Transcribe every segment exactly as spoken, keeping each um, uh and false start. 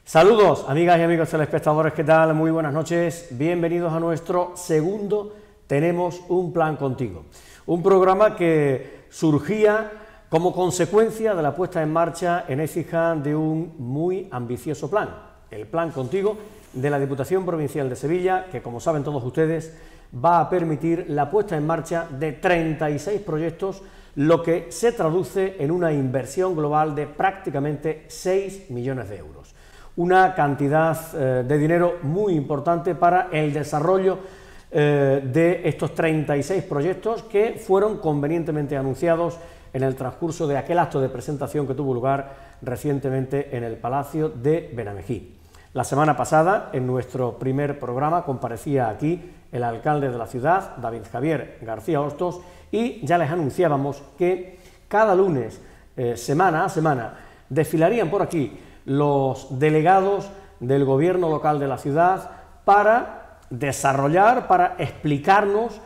Saludos, amigas y amigos telespectadores, ¿qué tal? Muy buenas noches, bienvenidos a nuestro segundo Tenemos un Plan Contigo. Un programa que surgía como consecuencia de la puesta en marcha en Écija de un muy ambicioso plan, el Plan Contigo de la Diputación Provincial de Sevilla, que, como saben todos ustedes, va a permitir la puesta en marcha de treinta y seis proyectos, lo que se traduce en una inversión global de prácticamente seis millones de euros. Una cantidad eh, de dinero muy importante para el desarrollo eh, de estos treinta y seis proyectos que fueron convenientemente anunciados en el transcurso de aquel acto de presentación que tuvo lugar recientemente en el Palacio de Benamejí. La semana pasada, en nuestro primer programa, comparecía aquí el alcalde de la ciudad, David Javier García Hostos, y ya les anunciábamos que cada lunes, eh, semana a semana, desfilarían por aquí los delegados del gobierno local de la ciudad para desarrollar, para explicarnos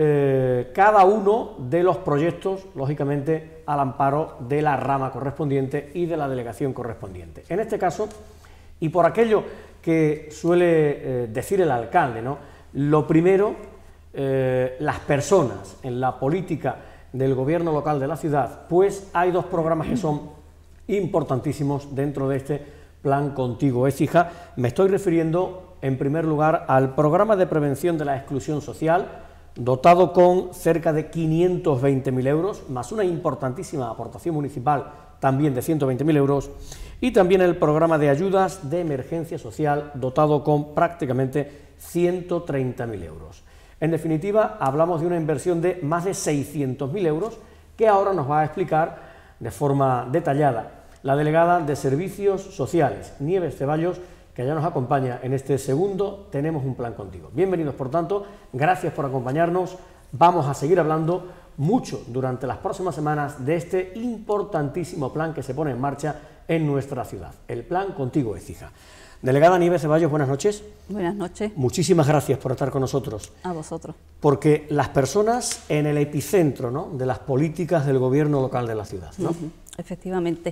eh, cada uno de los proyectos, lógicamente al amparo de la rama correspondiente y de la delegación correspondiente. En este caso, y por aquello que suele eh, decir el alcalde, ¿no? Lo primero, eh, las personas en la política del gobierno local de la ciudad, pues hay dos programas que son importantísimos dentro de este Plan Contigo Écija. Me estoy refiriendo en primer lugar al programa de prevención de la exclusión social, dotado con cerca de quinientos veinte mil euros, más una importantísima aportación municipal también de ciento veinte mil euros, y también el programa de ayudas de emergencia social, dotado con prácticamente ciento treinta mil euros. En definitiva, hablamos de una inversión de más de seiscientos mil euros, que ahora nos va a explicar de forma detallada la delegada de Servicios Sociales, Nieves Ceballos, que ya nos acompaña en este segundo Tenemos un Plan Contigo. Bienvenidos, por tanto, gracias por acompañarnos. Vamos a seguir hablando mucho durante las próximas semanas de este importantísimo plan que se pone en marcha en nuestra ciudad, el Plan Contigo Écija. Delegada Nieves Ceballos, buenas noches. Buenas noches. Muchísimas gracias por estar con nosotros. A vosotros. Porque las personas en el epicentro, ¿no?, de las políticas del gobierno local de la ciudad, ¿no? Uh-huh. Efectivamente.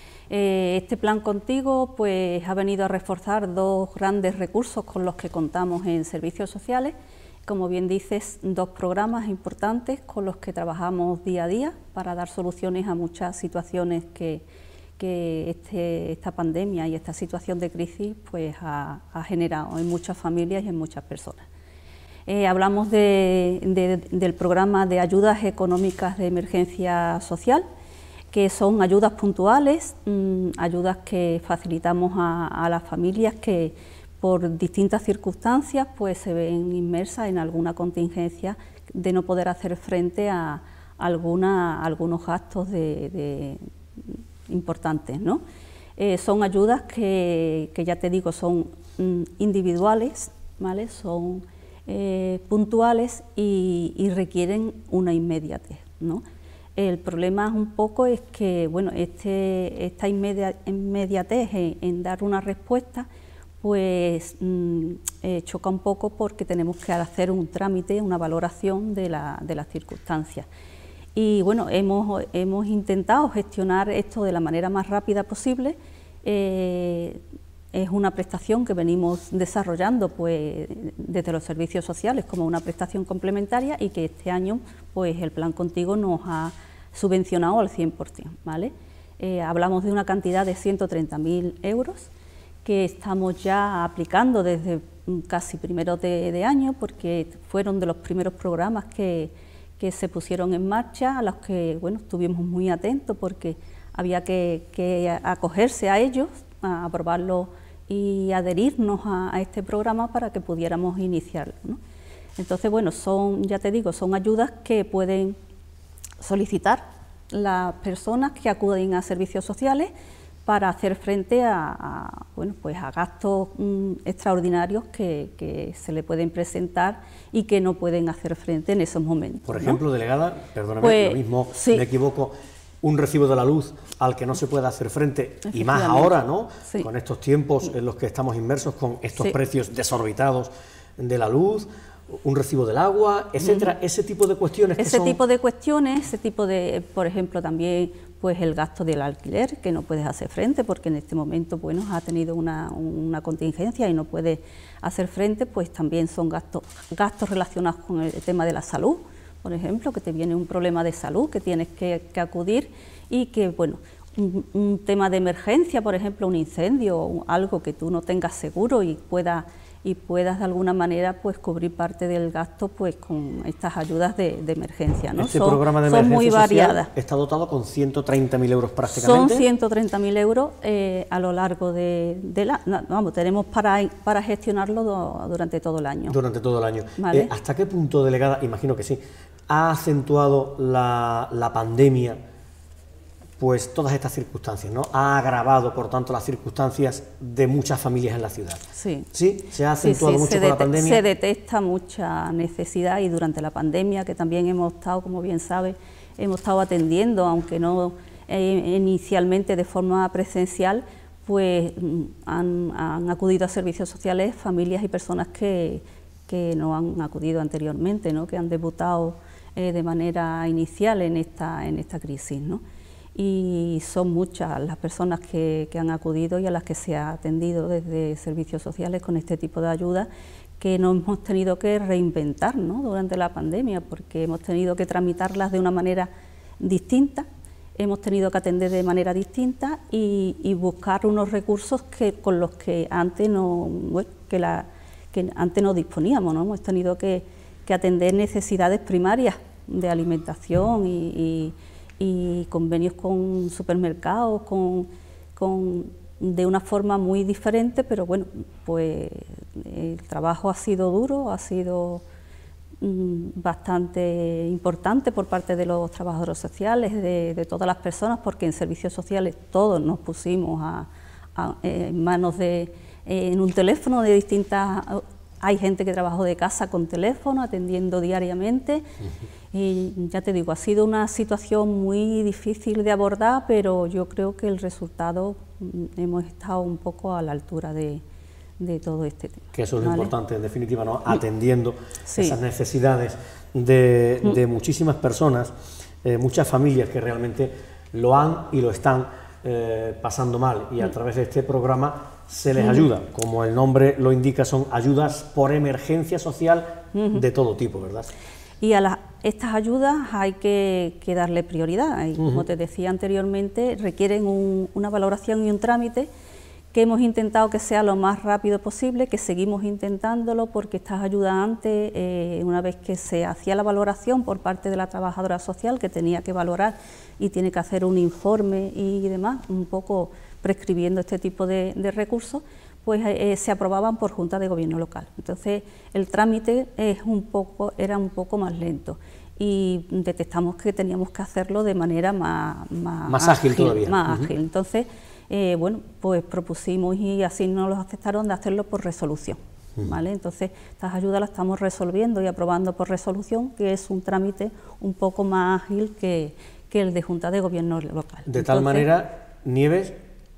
Eh, este Plan Contigo pues ha venido a reforzar dos grandes recursos con los que contamos en Servicios Sociales. Como bien dices, dos programas importantes con los que trabajamos día a día para dar soluciones a muchas situaciones que, que este, esta pandemia y esta situación de crisis pues ha, ha generado en muchas familias y en muchas personas. Eh, hablamos de, de, del programa de ayudas económicas de emergencia social, que son ayudas puntuales, mmm, ayudas que facilitamos a, a las familias que por distintas circunstancias pues se ven inmersas en alguna contingencia de no poder hacer frente a, alguna, a algunos gastos de, de, importantes, ¿no? Eh, son ayudas que, que ya te digo son mm, individuales, ¿vale? Son eh, puntuales y, y requieren una inmediatez, ¿no? El problema es un poco es que bueno, este, esta inmediatez en, en dar una respuesta pues mmm, eh, choca un poco porque tenemos que hacer un trámite, una valoración de, la, de las circunstancias. Y bueno, hemos, hemos intentado gestionar esto de la manera más rápida posible. Eh, es una prestación que venimos desarrollando pues, desde los servicios sociales como una prestación complementaria y que este año pues, el Plan Contigo nos ha subvencionado al cien por cien, ¿vale? Eh, hablamos de una cantidad de ciento treinta mil euros que estamos ya aplicando desde casi primero de, de año, porque fueron de los primeros programas que, que se pusieron en marcha, a los que bueno, estuvimos muy atentos porque había que, que acogerse a ellos, a aprobarlo y adherirnos a, a este programa para que pudiéramos iniciarlo, ¿no? Entonces, bueno, son, ya te digo, son ayudas que pueden solicitar las personas que acuden a servicios sociales para hacer frente a, a, bueno, pues a gastos mm, extraordinarios que, que se le pueden presentar y que no pueden hacer frente en esos momentos. Por ejemplo, ¿no? Delegada, perdóname, pues, lo mismo, sí. me equivoco, un recibo de la luz al que no se puede hacer frente, y más ahora, ¿no? Sí. Con estos tiempos en los que estamos inmersos, con estos sí. precios desorbitados de la luz, un recibo del agua, etcétera, mm. ese tipo de cuestiones. Ese que son... tipo de cuestiones, ese tipo de, por ejemplo, también pues el gasto del alquiler, que no puedes hacer frente porque en este momento, bueno, ha tenido una, una contingencia y no puedes hacer frente, pues también son gastos, gastos relacionados con el tema de la salud, por ejemplo, que te viene un problema de salud que tienes que, que acudir y que, bueno, un, un tema de emergencia, por ejemplo, un incendio o algo que tú no tengas seguro y puedas y puedas de alguna manera pues cubrir parte del gasto pues con estas ayudas de, de emergencia, ¿no? Este son, programa de son emergencia muy social variadas. Está dotado con ciento treinta mil euros prácticamente. Son ciento treinta mil euros eh, a lo largo de, de la... No, vamos, tenemos para, para gestionarlo do, durante todo el año. Durante todo el año. ¿Vale? Eh, ¿Hasta qué punto, delegada, imagino que sí, ha acentuado la, la pandemia pues todas estas circunstancias, ¿no? Ha agravado, por tanto, las circunstancias de muchas familias en la ciudad. Sí. ¿Sí? ¿Se ha acentuado sí, sí, mucho con la pandemia? Se detecta mucha necesidad y durante la pandemia, que también hemos estado, como bien sabe, hemos estado atendiendo, aunque no eh, inicialmente de forma presencial, pues han, han acudido a servicios sociales familias y personas que, que no han acudido anteriormente, ¿no? Que han debutado eh, de manera inicial en esta, en esta crisis, ¿no? Y son muchas las personas que, que han acudido y a las que se ha atendido desde servicios sociales con este tipo de ayuda, que nos hemos tenido que reinventar, ¿no? Durante la pandemia, porque hemos tenido que tramitarlas de una manera distinta, hemos tenido que atender de manera distinta y, y buscar unos recursos que, con los que antes no, bueno, que la, que antes no disponíamos, ¿no? Hemos tenido que, que atender necesidades primarias de alimentación y, y y convenios con supermercados, con, con, de una forma muy diferente, pero bueno, pues el trabajo ha sido duro, ha sido mmm, bastante importante por parte de los trabajadores sociales, de, de todas las personas, porque en servicios sociales todos nos pusimos a, a, en manos de, eh, en un teléfono de distintas... Hay gente que trabajó de casa con teléfono, atendiendo diariamente. Uh-huh. Y ya te digo, ha sido una situación muy difícil de abordar, pero yo creo que el resultado hemos estado un poco a la altura de, de todo este tema. Que eso es ¿vale? Lo importante, en definitiva, ¿no? Atendiendo sí. esas necesidades de, de muchísimas personas, eh, muchas familias que realmente lo han y lo están eh, pasando mal, y a través de este programa se les ayuda, como el nombre lo indica, son ayudas por emergencia social uh-huh. de todo tipo, ¿verdad? Y a la, estas ayudas hay que, que darle prioridad, y uh-huh. como te decía anteriormente, requieren un, una valoración y un trámite que hemos intentado que sea lo más rápido posible, que seguimos intentándolo, porque estas ayudas antes, eh, una vez que se hacía la valoración por parte de la trabajadora social, que tenía que valorar y tiene que hacer un informe y demás, un poco prescribiendo este tipo de, de recursos, pues eh, se aprobaban por Junta de Gobierno local. Entonces el trámite es un poco, era un poco más lento y detectamos que teníamos que hacerlo de manera más, más, más ágil, ágil todavía. Más uh-huh. ágil. Entonces, eh, bueno, pues propusimos y así nos lo aceptaron de hacerlo por resolución. Uh-huh. ¿Vale? Entonces, estas ayudas las estamos resolviendo y aprobando por resolución, que es un trámite un poco más ágil que, que el de Junta de Gobierno local. De Entonces, tal manera, Nieves,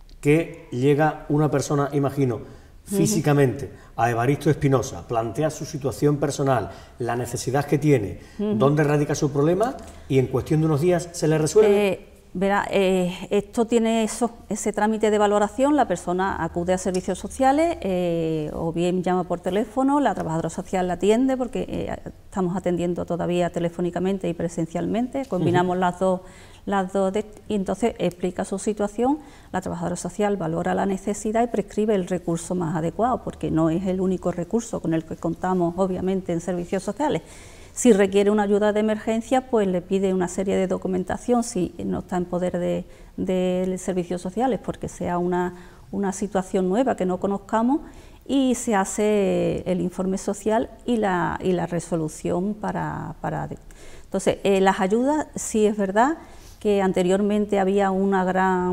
que llega una persona, imagino, físicamente uh-huh. a Evaristo Espinosa, plantea su situación personal, la necesidad que tiene, uh-huh. dónde radica su problema, y en cuestión de unos días se le resuelve. Eh, verá, eh, esto tiene eso, ese trámite de valoración, la persona acude a servicios sociales, eh, o bien llama por teléfono, la trabajadora social la atiende, porque eh, estamos atendiendo todavía telefónicamente y presencialmente, combinamos uh-huh. las dos las dos de, y entonces explica su situación, la trabajadora social valora la necesidad y prescribe el recurso más adecuado, porque no es el único recurso con el que contamos obviamente en servicios sociales. Si requiere una ayuda de emergencia, pues le pide una serie de documentación, si no está en poder de, de servicios sociales, porque sea una, una situación nueva que no conozcamos, y se hace el informe social y la, y la resolución para... para entonces, eh, las ayudas, sí es verdad que anteriormente había una gran,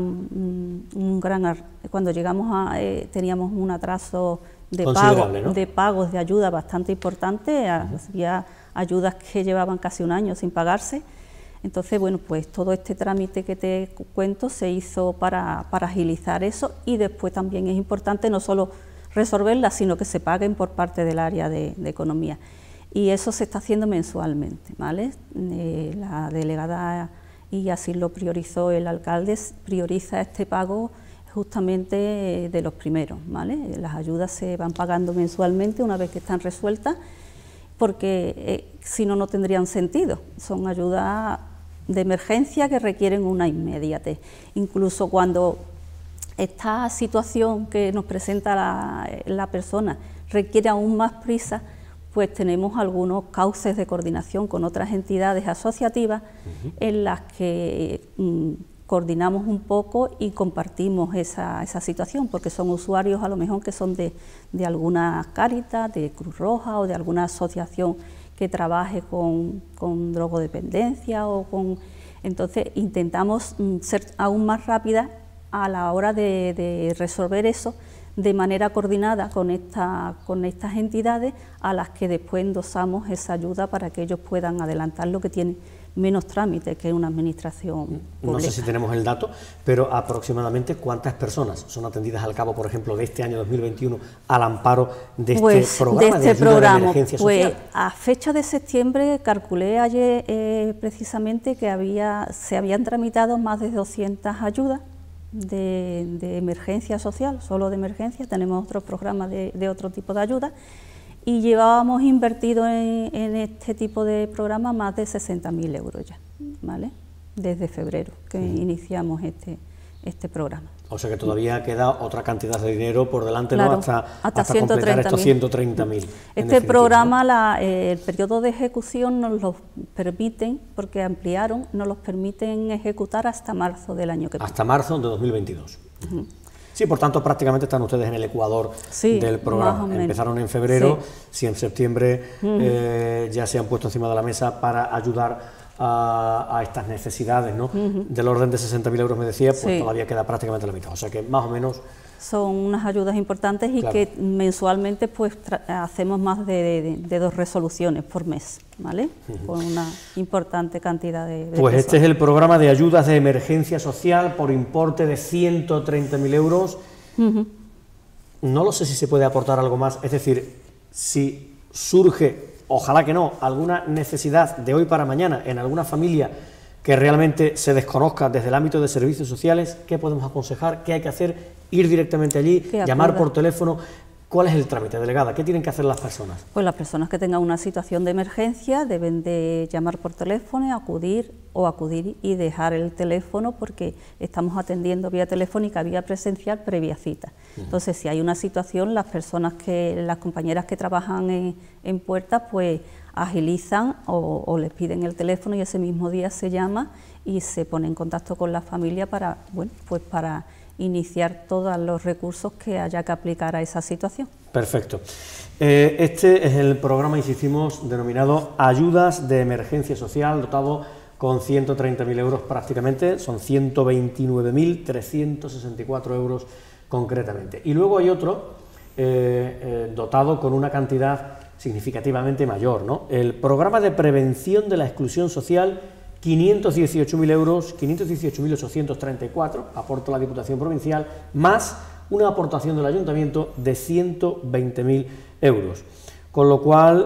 un gran, cuando llegamos a, eh, teníamos un atraso de, pago, ¿no? de pagos de ayuda bastante importante, uh-huh. había ayudas que llevaban casi un año sin pagarse. Entonces, bueno, pues todo este trámite que te cuento se hizo para, para agilizar eso, y después también es importante no solo resolverlas, sino que se paguen por parte del área de, de economía. Y eso se está haciendo mensualmente, ¿vale? Eh, la delegada y así lo priorizó el alcalde, prioriza este pago justamente de los primeros, ¿vale? Las ayudas se van pagando mensualmente una vez que están resueltas, porque eh, si no, no tendrían sentido. Son ayudas de emergencia que requieren una inmediatez. Incluso cuando esta situación que nos presenta la, la persona requiere aún más prisa, pues tenemos algunos cauces de coordinación con otras entidades asociativas uh-huh. en las que mm, coordinamos un poco y compartimos esa, esa situación, porque son usuarios a lo mejor que son de, de alguna Cáritas, de Cruz Roja o de alguna asociación que trabaje con, con drogodependencia o con... Entonces intentamos mm, ser aún más rápidas a la hora de, de resolver eso de manera coordinada con, esta, con estas entidades a las que después endosamos esa ayuda para que ellos puedan adelantar lo que tienen menos trámites que una administración pública. No sé si tenemos el dato, pero aproximadamente cuántas personas son atendidas al cabo, por ejemplo, de este año dos mil veintiuno al amparo de este pues, programa de, este de ayuda programa, de emergencia pues, social. A fecha de septiembre calculé ayer eh, precisamente que había, se habían tramitado más de doscientas ayudas de, de emergencia social, solo de emergencia, tenemos otros programas de, de otro tipo de ayuda, y llevábamos invertido en, en este tipo de programa más de sesenta mil euros ya, ¿vale? Desde febrero que uh-huh. iniciamos este, este programa. O sea que todavía queda otra cantidad de dinero por delante, claro, ¿no? hasta, hasta, hasta completar estos ciento treinta mil. Este programa, ¿no? la, eh, el periodo de ejecución nos lo permiten, porque ampliaron, nos los permiten ejecutar hasta marzo del año que viene. Hasta marzo de dos mil veintidós. Uh-huh. Sí, por tanto, prácticamente están ustedes en el ecuador sí, del programa. Empezaron en febrero, sí. si en septiembre uh-huh. eh, ya se han puesto encima de la mesa para ayudar a, a estas necesidades, ¿no? Uh-huh. Del orden de sesenta mil euros, me decía, pues sí. todavía queda prácticamente la mitad. O sea que más o menos... Son unas ayudas importantes y claro. que mensualmente pues hacemos más de, de, de dos resoluciones por mes, ¿vale? Uh-huh. Con una importante cantidad de, de Pues personas. Este es el programa de ayudas de emergencia social por importe de ciento treinta mil euros. Uh-huh. No lo sé si se puede aportar algo más, es decir, si surge, ojalá que no, alguna necesidad de hoy para mañana en alguna familia que realmente se desconozca desde el ámbito de servicios sociales, ¿qué podemos aconsejar? ¿Qué hay que hacer? Ir directamente allí, llamar por teléfono. ¿Cuál es el trámite, delegada? ¿Qué tienen que hacer las personas? Pues las personas que tengan una situación de emergencia deben de llamar por teléfono, acudir o acudir y dejar el teléfono, porque estamos atendiendo vía telefónica, vía presencial, previa cita. Uh-huh. Entonces, si hay una situación, las personas que, las compañeras que trabajan en, en puertas, pues agilizan o, o les piden el teléfono y ese mismo día se llama y se pone en contacto con la familia para, bueno, pues para iniciar todos los recursos que haya que aplicar a esa situación. Perfecto. Eh, este es el programa, insistimos, denominado Ayudas de Emergencia Social, dotado con ciento treinta mil euros prácticamente, son ciento veintinueve mil trescientos sesenta y cuatro euros concretamente. Y luego hay otro eh, eh, dotado con una cantidad significativamente mayor, ¿no? El Programa de Prevención de la Exclusión Social, quinientos dieciocho mil euros, quinientos dieciocho mil ochocientos treinta y cuatro, aporta la Diputación Provincial, más una aportación del Ayuntamiento de ciento veinte mil euros. Con lo cual,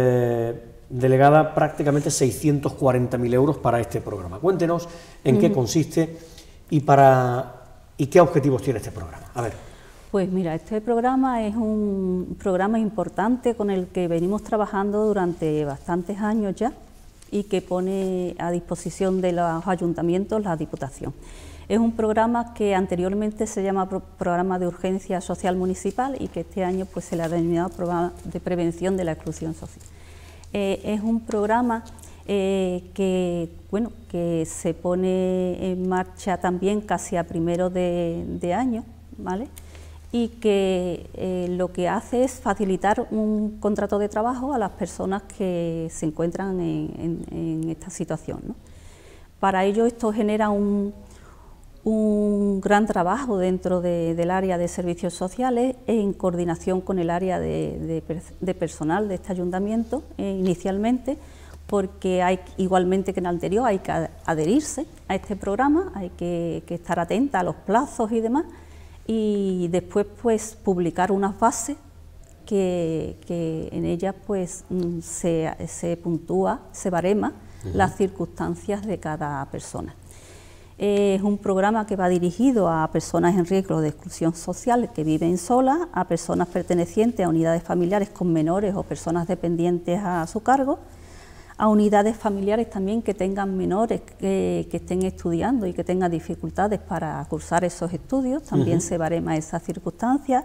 eh, delegada, prácticamente seiscientos cuarenta mil euros para este programa. Cuéntenos en mm. qué consiste y, para, y qué objetivos tiene este programa. A ver. Pues mira, este programa es un programa importante con el que venimos trabajando durante bastantes años ya, y que pone a disposición de los ayuntamientos la Diputación. Es un programa que anteriormente se llama Pro Programa de Urgencia Social Municipal y que este año pues, se le ha denominado Programa de Prevención de la Exclusión Social. Eh, es un programa eh, que, bueno, que se pone en marcha también casi a primero de, de año, ¿vale? Y que eh, lo que hace es facilitar un contrato de trabajo a las personas que se encuentran en, en, en esta situación, ¿no? Para ello esto genera un, un gran trabajo dentro de, del área de servicios sociales en coordinación con el área de, de, de personal de este ayuntamiento eh, inicialmente, porque hay, igualmente que en el anterior, hay que adherirse a este programa, hay que, que estar atenta a los plazos y demás, y después pues publicar unas bases que, que en ellas pues se, se puntúa, se barema uh-huh. las circunstancias de cada persona. Es un programa que va dirigido a personas en riesgo de exclusión social que viven solas, a personas pertenecientes a unidades familiares con menores o personas dependientes a su cargo, a unidades familiares también que tengan menores que, que estén estudiando y que tengan dificultades para cursar esos estudios, también uh-huh. se barema esas circunstancias,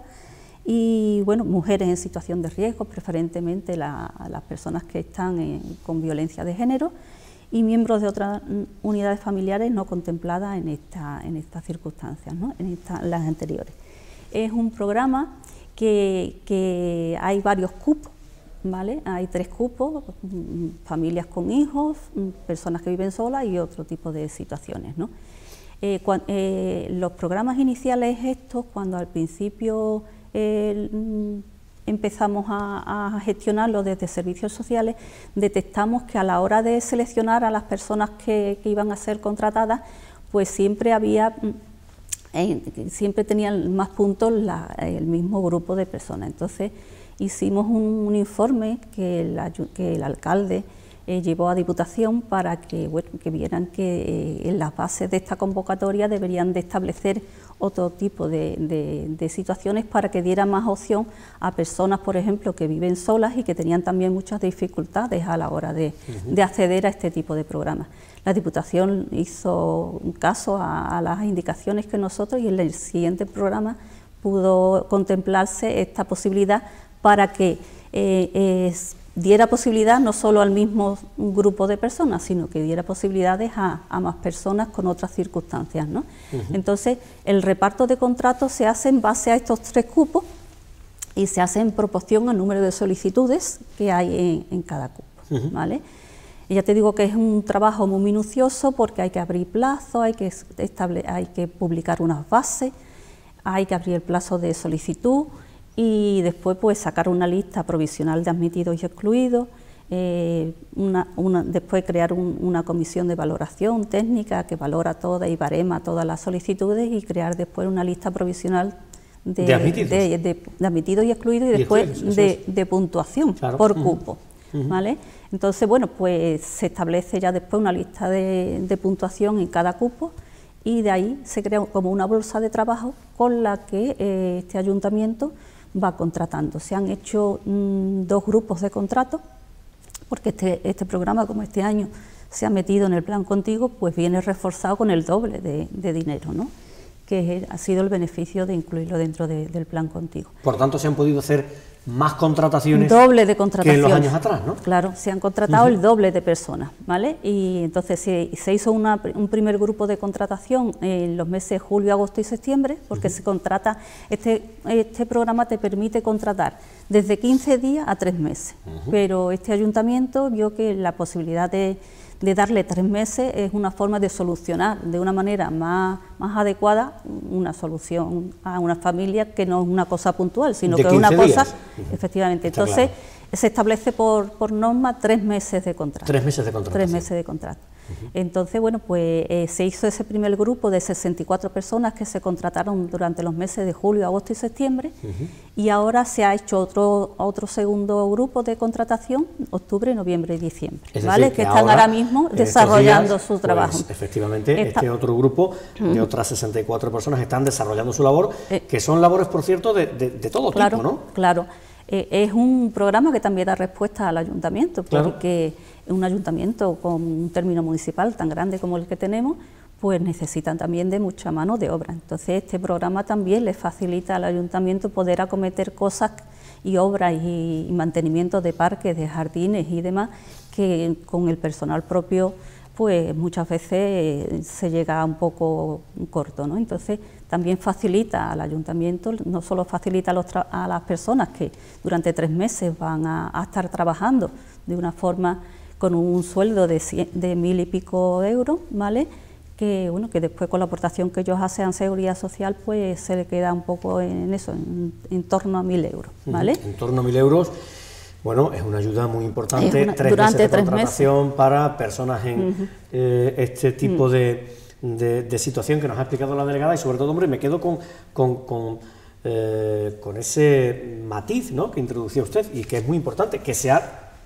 y bueno, mujeres en situación de riesgo, preferentemente la, las personas que están en, con violencia de género, y miembros de otras unidades familiares no contempladas en, esta, en estas circunstancias, ¿no? en esta, las anteriores. Es un programa que, que hay varios cupos, ¿vale? Hay tres cupos, familias con hijos, personas que viven solas y otro tipo de situaciones, ¿no? Eh, cuando, eh, los programas iniciales estos, cuando al principio eh, empezamos a, a gestionarlo desde servicios sociales, detectamos que a la hora de seleccionar a las personas que, que iban a ser contratadas, pues siempre había, eh, siempre tenían más puntos la, el mismo grupo de personas. Entonces hicimos un, un informe que el, que el alcalde eh, llevó a Diputación para que, bueno, que vieran que eh, en las bases de esta convocatoria deberían de establecer otro tipo de, de, de situaciones para que diera más opción a personas, por ejemplo, que viven solas y que tenían también muchas dificultades a la hora de, uh-huh. de acceder a este tipo de programas. La Diputación hizo un caso a, a las indicaciones que nosotros, y en el siguiente programa pudo contemplarse esta posibilidad para que eh, es, diera posibilidad no solo al mismo grupo de personas, sino que diera posibilidades a, a más personas con otras circunstancias, ¿no? Uh-huh. Entonces, el reparto de contratos se hace en base a estos tres cupos y se hace en proporción al número de solicitudes que hay en, en cada cupo, uh-huh. ¿vale? Y ya te digo que es un trabajo muy minucioso porque hay que abrir plazo, hay que, estable, hay que publicar unas bases, hay que abrir el plazo de solicitud, y después pues sacar una lista provisional de admitidos y excluidos, eh, una, una, después crear un, una comisión de valoración técnica que valora todas y barema todas las solicitudes, y crear después una lista provisional de, de, admitidos. de, de, de admitidos y excluidos, y, y después excluidos, de, de puntuación, claro. por cupo, uh-huh. ¿vale? Entonces, bueno, pues se establece ya después una lista de, de puntuación en cada cupo, y de ahí se crea como una bolsa de trabajo con la que eh, este ayuntamiento va contratando. Se han hecho mmm, dos grupos de contratos, porque este, este programa, como este año se ha metido en el Plan Contigo, pues viene reforzado con el doble de, de dinero, ¿no? Que es, ha sido el beneficio de incluirlo dentro de, del Plan Contigo. Por tanto, se han podido hacer más contrataciones doble de contrataciones que en los años atrás, ¿no? Claro, se han contratado uh-huh. el doble de personas, ¿vale? Y entonces se, se hizo una, un primer grupo de contratación en los meses julio, agosto y septiembre, porque uh-huh. se contrata, este, este programa te permite contratar desde quince días a tres meses, uh-huh. pero este ayuntamiento vio que la posibilidad de, de darle tres meses es una forma de solucionar de una manera más, más adecuada una solución a una familia, que no es una cosa puntual, sino que es una cosa, uh-huh. efectivamente. Está Entonces, claro. se establece por, por norma tres meses de contrato. Tres meses de contrato. Tres meses de contrato. Uh-huh. Entonces, bueno, pues eh, se hizo ese primer grupo de sesenta y cuatro personas que se contrataron durante los meses de julio, agosto y septiembre, uh-huh. y ahora se ha hecho otro otro segundo grupo de contratación, octubre, noviembre y diciembre, es ¿vale? Decir, que, que están ahora, ahora mismo desarrollando días, su trabajo. Pues, efectivamente, Esta... este otro grupo de uh-huh. otras sesenta y cuatro personas están desarrollando su labor, eh, que son labores, por cierto, de, de, de todo claro, tipo, ¿no? Claro, eh, es un programa que también da respuesta al ayuntamiento, porque claro. un ayuntamiento con un término municipal tan grande como el que tenemos, pues necesitan también de mucha mano de obra. Entonces este programa también le facilita al ayuntamiento poder acometer cosas y obras y, y mantenimiento de parques, de jardines y demás, que con el personal propio pues muchas veces se llega un poco corto, ¿no? Entonces también facilita al ayuntamiento, no solo facilita a, los a las personas que durante tres meses van a, a estar trabajando de una forma con un sueldo de, cien, de mil y pico euros, ¿vale? Que, bueno, que después con la aportación que ellos hacen a Seguridad Social, pues se le queda un poco en eso, en, en torno a mil euros, ¿vale? En torno a mil euros. Bueno, es una ayuda muy importante, una, tres durante meses de tres contratación meses. para personas en uh-huh. eh, este tipo uh-huh. de, de, de situación que nos ha explicado la delegada, y sobre todo, hombre, me quedo con, con, con, eh, con ese matiz, ¿no?, que introducía usted y que es muy importante, que se ha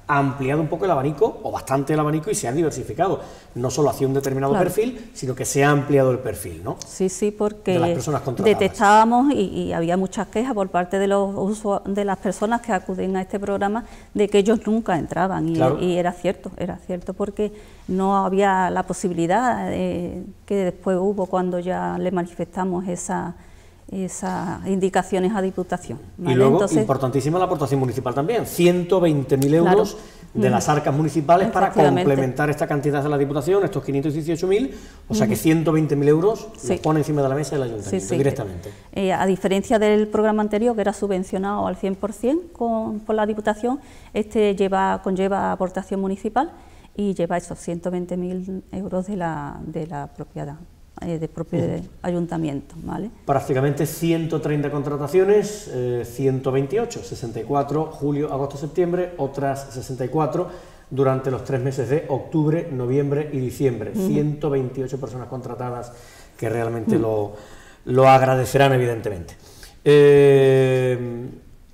ampliado un poco el abanico, o bastante el abanico, y se ha diversificado, no solo hacia un determinado claro. perfil, sino que se ha ampliado el perfil, ¿no? Sí, sí, porque de las personas contratadas. detectábamos y, y había muchas quejas por parte de los usu de las personas que acuden a este programa de que ellos nunca entraban, y, claro. y era cierto, era cierto porque no había la posibilidad eh, que después hubo cuando ya le manifestamos esa esas indicaciones a Diputación, ¿vale? Y luego, Entonces, importantísima la aportación municipal también, ciento veinte mil euros claro. de las arcas municipales para complementar esta cantidad de la Diputación, estos quinientos dieciocho mil, o sea que ciento veinte mil euros sí. los pone encima de la mesa el Ayuntamiento, sí, sí. directamente. Eh, a diferencia del programa anterior, que era subvencionado al cien por cien con, por la Diputación, este lleva, conlleva aportación municipal y lleva esos ciento veinte mil euros de la, de la propiedad. Eh, de propio uh-huh. ayuntamiento, ¿vale? Prácticamente ciento treinta contrataciones, eh, ciento veintiocho, sesenta y cuatro julio, agosto, septiembre, otras sesenta y cuatro durante los tres meses de octubre, noviembre y diciembre. Uh-huh. ciento veintiocho personas contratadas que realmente uh-huh. lo, lo agradecerán evidentemente. Eh,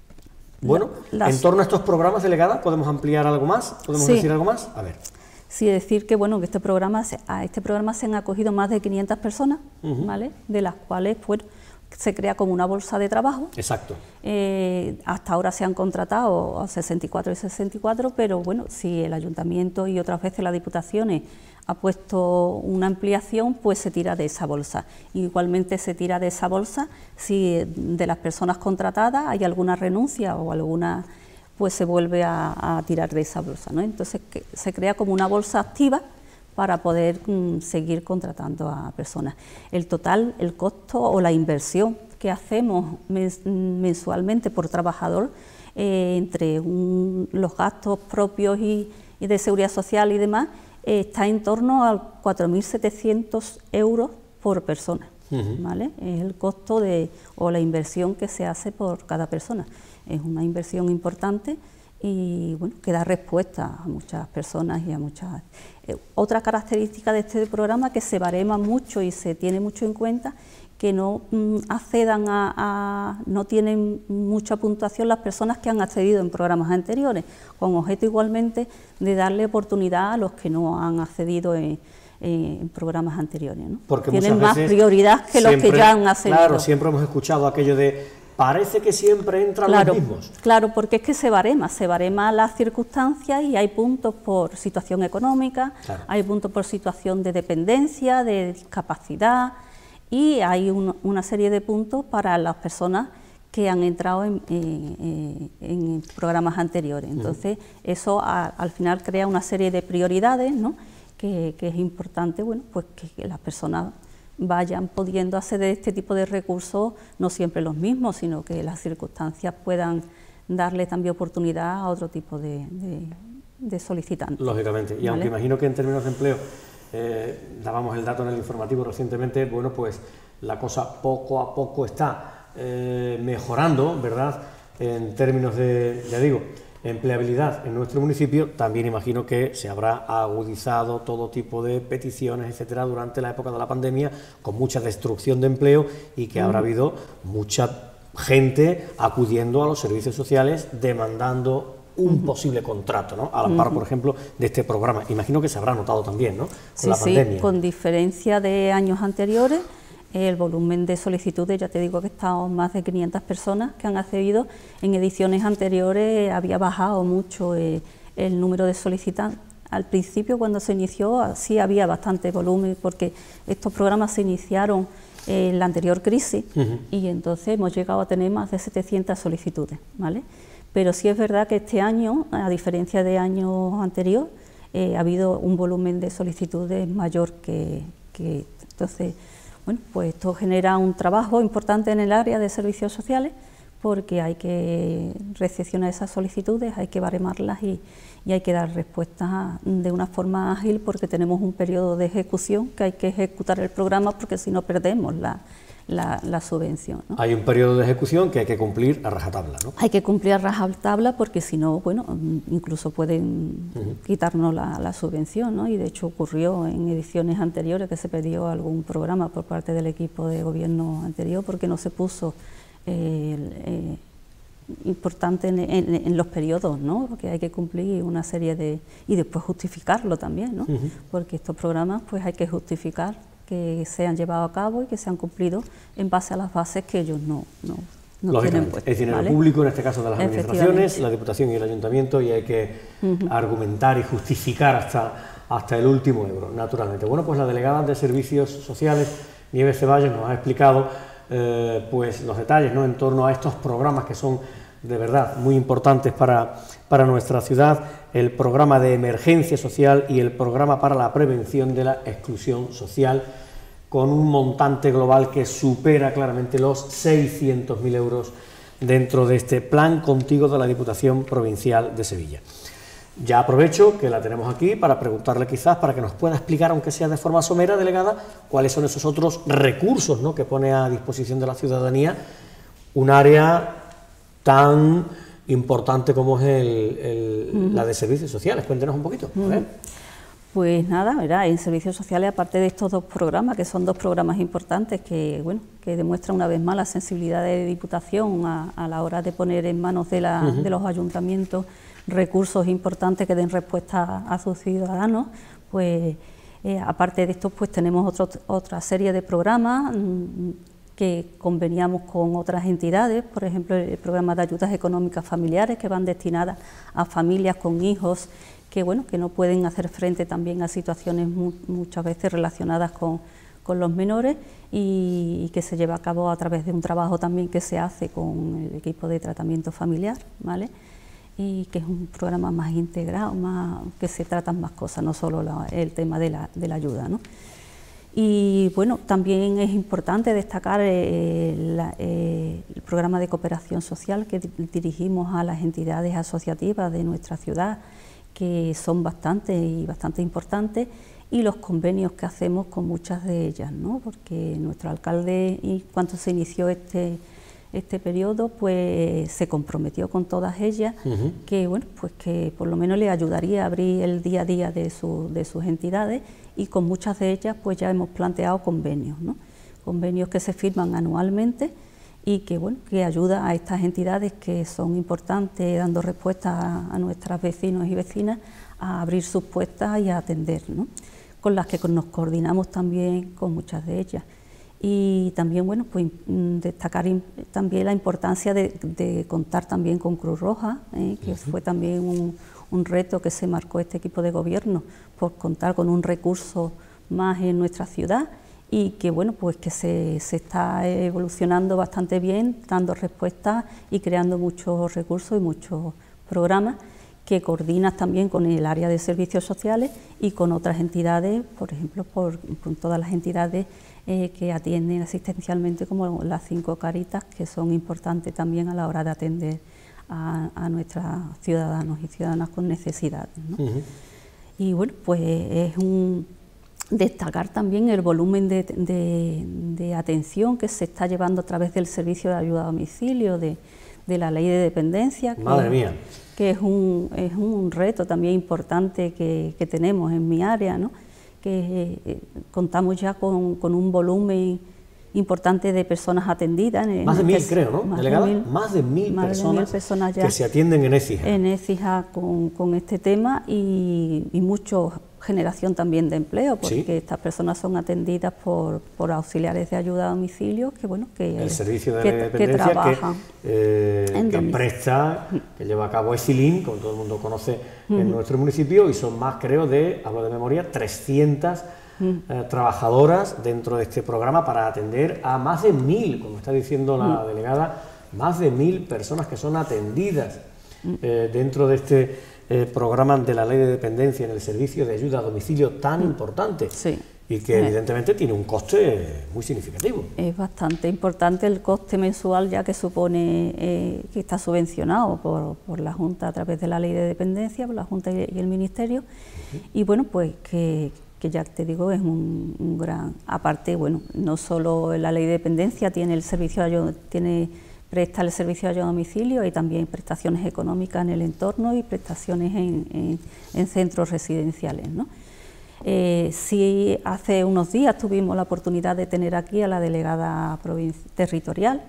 bueno, La, las... en torno a estos programas, delegada, ¿podemos ampliar algo más? ¿Podemos sí. decir algo más? A ver. Sí, decir que bueno que este programa a este programa se han acogido más de quinientas personas, uh-huh. ¿vale? De las cuales pues se crea como una bolsa de trabajo. Exacto. Eh, hasta ahora se han contratado a sesenta y cuatro y sesenta y cuatro, pero bueno, si el Ayuntamiento y otras veces las Diputaciones ha puesto una ampliación, pues se tira de esa bolsa. Igualmente se tira de esa bolsa si de las personas contratadas hay alguna renuncia o alguna, pues se vuelve a, a tirar de esa bolsa, ¿no? Entonces que se crea como una bolsa activa para poder mm, seguir contratando a personas. El total, el costo o la inversión que hacemos mens mensualmente por trabajador, eh, entre un, los gastos propios y, y de seguridad social y demás, eh, está en torno a cuatro mil setecientos euros por persona, uh-huh. ¿vale? Es el costo de, o la inversión que se hace por cada persona. Es una inversión importante y bueno, que da respuesta a muchas personas y a muchas... Eh, otra característica de este programa que se barema mucho y se tiene mucho en cuenta, que no mm, accedan a, a... no tienen mucha puntuación las personas que han accedido en programas anteriores, con objeto igualmente de darle oportunidad a los que no han accedido en, en programas anteriores, ¿no? Porque tienen más veces prioridad que siempre, los que ya han accedido. Claro, siempre hemos escuchado aquello de... Parece que siempre entran claro, los mismos. Claro, porque es que se barema, se barema las circunstancias y hay puntos por situación económica, claro. hay puntos por situación de dependencia, de discapacidad y hay un, una serie de puntos para las personas que han entrado en, en, en programas anteriores. Entonces, uh-huh. eso a, al final crea una serie de prioridades, ¿no? que, que es importante, bueno, pues que, que las personas vayan pudiendo acceder a este tipo de recursos, no siempre los mismos, sino que las circunstancias puedan darle también oportunidad a otro tipo de, de, de solicitantes. Lógicamente, y ¿vale? Aunque imagino que en términos de empleo, eh, dábamos el dato en el informativo recientemente, bueno, pues la cosa poco a poco está eh, mejorando, ¿verdad?, en términos de, ya digo, empleabilidad en nuestro municipio. También imagino que se habrá agudizado todo tipo de peticiones, etcétera, durante la época de la pandemia, con mucha destrucción de empleo y que mm. habrá habido mucha gente acudiendo a los servicios sociales demandando un uh-huh. posible contrato, ¿no? Al amparo, uh-huh. por ejemplo, de este programa. Imagino que se habrá notado también, ¿no? Con sí, la pandemia. Sí, con diferencia de años anteriores. El volumen de solicitudes, ya te digo que estamos más de quinientas personas que han accedido. En ediciones anteriores había bajado mucho eh, el número de solicitantes. Al principio, cuando se inició, sí había bastante volumen, porque estos programas se iniciaron en la anterior crisis, uh-huh. y entonces hemos llegado a tener más de setecientas solicitudes, ¿vale? Pero sí es verdad que este año, a diferencia de años anteriores, eh, ha habido un volumen de solicitudes mayor que, que entonces... Bueno, pues esto genera un trabajo importante en el área de servicios sociales, porque hay que recepcionar esas solicitudes, hay que baremarlas y, y hay que dar respuestas de una forma ágil, porque tenemos un periodo de ejecución que hay que ejecutar el programa, porque si no perdemos la, la, la subvención, ¿no? Hay un periodo de ejecución que hay que cumplir a rajatabla, ¿no? Hay que cumplir a rajatabla, porque si no, bueno, incluso pueden uh-huh. quitarnos la, la subvención, ¿no? Y de hecho ocurrió en ediciones anteriores que se pidió algún programa por parte del equipo de gobierno anterior porque no se puso eh, eh, importante en, en, en los periodos, ¿no? Porque hay que cumplir una serie de... y después justificarlo también, ¿no? Uh-huh. Porque estos programas pues hay que justificar que se han llevado a cabo y que se han cumplido en base a las bases que ellos no, no, no tienen puestas. Es dinero, ¿vale?, público, en este caso de las administraciones, la Diputación y el Ayuntamiento, y hay que uh-huh. argumentar y justificar hasta, hasta el último euro, naturalmente. Bueno, pues la delegada de Servicios Sociales, Nieves Ceballos, nos ha explicado eh, pues los detalles, ¿no?, en torno a estos programas que son de verdad muy importantes para, para nuestra ciudad, el programa de emergencia social y el programa para la prevención de la exclusión social, con un montante global que supera claramente los seiscientos mil euros dentro de este Plan Contigo de la Diputación Provincial de Sevilla. Ya aprovecho que la tenemos aquí para preguntarle quizás, para que nos pueda explicar, aunque sea de forma somera, delegada, cuáles son esos otros recursos, ¿no?, que pone a disposición de la ciudadanía un área tan importante como es el, el, uh-huh. la de servicios sociales. Cuéntenos un poquito. Uh-huh. A ver. Pues nada, ¿verdad? En servicios sociales, aparte de estos dos programas, que son dos programas importantes que, bueno, que demuestran una vez más la sensibilidad de Diputación a, a la hora de poner en manos de, la, uh-huh. de los ayuntamientos recursos importantes que den respuesta a, a sus ciudadanos, pues eh, aparte de esto, pues tenemos otro, otra serie de programas mmm, que conveniamos con otras entidades, por ejemplo el programa de ayudas económicas familiares, que van destinadas a familias con hijos que, bueno, que no pueden hacer frente también a situaciones mu muchas veces relacionadas con, con los menores, y, y que se lleva a cabo a través de un trabajo también que se hace con el equipo de tratamiento familiar, ¿vale?, y que es un programa más integrado, más, que se tratan más cosas, no solo la, el tema de la, de la ayuda, ¿no? Y bueno, también es importante destacar eh, la, eh, el programa de cooperación social que dirigimos a las entidades asociativas de nuestra ciudad, que son bastante y bastante importantes, y los convenios que hacemos con muchas de ellas, ¿no? Porque nuestro alcalde, y cuando se inició este, este periodo, pues se comprometió con todas ellas, uh-huh. que bueno, pues que por lo menos le ayudaría a abrir el día a día de, su, de sus entidades, y con muchas de ellas pues ya hemos planteado convenios, ¿no? Convenios que se firman anualmente y que, bueno, que ayuda a estas entidades que son importantes, dando respuesta a, a nuestros vecinos y vecinas, a abrir sus puertas y a atender, ¿no?, con las que nos coordinamos también con muchas de ellas. Y también, bueno, pues destacar también la importancia de, de contar también con Cruz Roja, ¿eh?, que uh-huh. fue también un, un reto que se marcó este equipo de gobierno, por contar con un recurso más en nuestra ciudad, y que, bueno, pues que se, se está evolucionando bastante bien, dando respuestas y creando muchos recursos y muchos programas que coordinas también con el área de servicios sociales y con otras entidades, por ejemplo, por, con todas las entidades eh, que atienden asistencialmente, como las cinco Caritas, que son importantes también a la hora de atender a, a nuestros ciudadanos y ciudadanas con necesidades, ¿no? Uh-huh. Y bueno, pues es un destacar también el volumen de, de, de atención que se está llevando a través del servicio de ayuda a domicilio, de, de la ley de dependencia. Madre que, mía. que es un, es un reto también importante que, que tenemos en mi área, ¿no? Que eh, contamos ya con, con un volumen importante de personas atendidas. En, más de mil, este, creo, ¿no? Más Delegada, de mil, más de mil, más personas, de mil personas ya que se atienden en Écija. En Écija con, con este tema, y, y mucho generación también de empleo, porque ¿sí? estas personas son atendidas por, por auxiliares de ayuda a domicilio, que bueno, que el servicio de que, dependencia que trabajan que, eh, que presta, que lleva a cabo ESILIN, como todo el mundo conoce uh-huh. en nuestro municipio, y son más, creo, de, hablo de memoria, trescientas uh-huh. eh, trabajadoras dentro de este programa para atender a más de mil, como está diciendo la uh-huh. delegada, más de mil personas que son atendidas uh-huh. eh, dentro de este Eh, programa de la ley de dependencia en el servicio de ayuda a domicilio tan mm. importante sí. y que eh. evidentemente tiene un coste muy significativo. Es bastante importante el coste mensual, ya que supone eh, que está subvencionado por, por la Junta a través de la ley de dependencia, por la Junta y, y el Ministerio, uh-huh. y bueno, pues que, que ya te digo, es un, un gran... Aparte, bueno, no solo la ley de dependencia, tiene el servicio de ayuda, tiene... presta el servicio de ayuda a domicilio, y también prestaciones económicas en el entorno y prestaciones en, en, en centros residenciales, ¿no? Eh, sí, hace unos días tuvimos la oportunidad de tener aquí a la delegada territorial,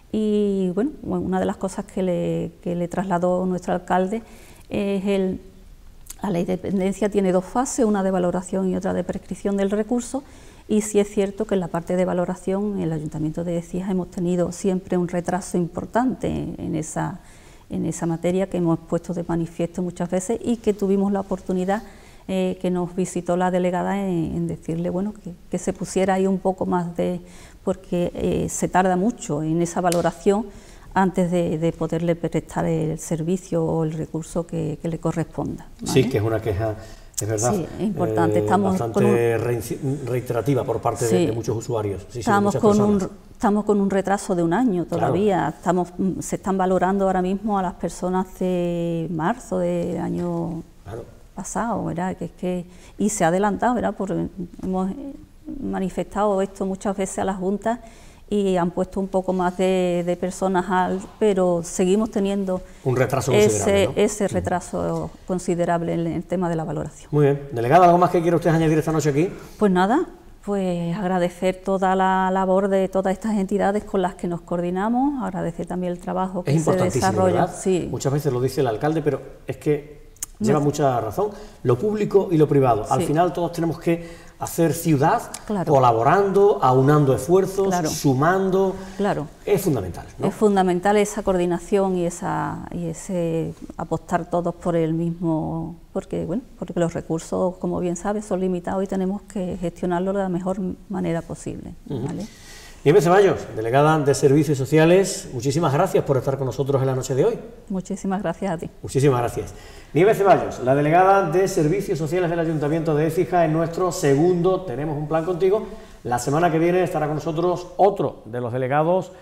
Y bueno, una de las cosas que le, que le trasladó nuestro alcalde es el... La ley de dependencia tiene dos fases, una de valoración y otra de prescripción del recurso, y sí es cierto que en la parte de valoración en el Ayuntamiento de Écija hemos tenido siempre un retraso importante en esa, en esa materia que hemos puesto de manifiesto muchas veces y que tuvimos la oportunidad eh, que nos visitó la delegada en, en decirle bueno, que, que se pusiera ahí un poco más de... porque eh, se tarda mucho en esa valoración antes de, de poderle prestar el servicio o el recurso que, que le corresponda, ¿vale? Sí, que es una queja, es verdad, sí, es importante. Eh, estamos bastante con un, reiterativa por parte sí, de, de muchos usuarios. Sí, estamos, sí, con un, estamos con un retraso de un año todavía, claro. estamos, se están valorando ahora mismo a las personas de marzo del año claro. pasado, ¿verdad? Que es que, y se ha adelantado, ¿verdad? Porque hemos manifestado esto muchas veces a las juntas y han puesto un poco más de, de personas, al, pero seguimos teniendo un retraso ese, considerable, ¿no? ese retraso mm. considerable en el tema de la valoración. Muy bien. Delegada, ¿algo más que quiera usted añadir esta noche aquí? Pues nada, pues agradecer toda la labor de todas estas entidades con las que nos coordinamos, agradecer también el trabajo que es se desarrolla. Sí. Muchas veces lo dice el alcalde, pero es que lleva no. mucha razón, lo público y lo privado. Al sí. final todos tenemos que hacer ciudad, claro. colaborando, aunando esfuerzos, claro. sumando, claro. es fundamental, ¿no? Es fundamental esa coordinación y esa y ese apostar todos por el mismo, porque bueno, porque los recursos, como bien sabes, son limitados y tenemos que gestionarlos de la mejor manera posible, uh-huh. ¿vale? Nieves Ceballos, delegada de Servicios Sociales, muchísimas gracias por estar con nosotros en la noche de hoy. Muchísimas gracias a ti. Muchísimas gracias. Nieves Ceballos, la delegada de Servicios Sociales del Ayuntamiento de Écija, en nuestro segundo Tenemos un Plan Contigo. La semana que viene estará con nosotros otro de los delegados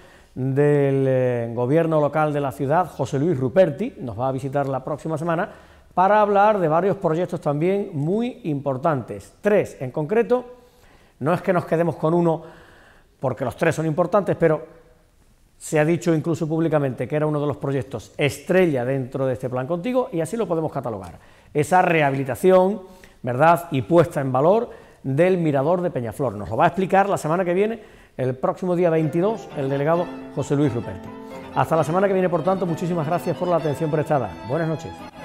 del eh, gobierno local de la ciudad, José Luis Ruperti, nos va a visitar la próxima semana para hablar de varios proyectos también muy importantes. Tres en concreto, no es que nos quedemos con uno, porque los tres son importantes, pero se ha dicho incluso públicamente que era uno de los proyectos estrella dentro de este Plan Contigo y así lo podemos catalogar. Esa rehabilitación, ¿verdad?, y puesta en valor del Mirador de Peñaflor. Nos lo va a explicar la semana que viene, el próximo día veintidós, el delegado José Luis Ruperti. Hasta la semana que viene, por tanto, muchísimas gracias por la atención prestada. Buenas noches.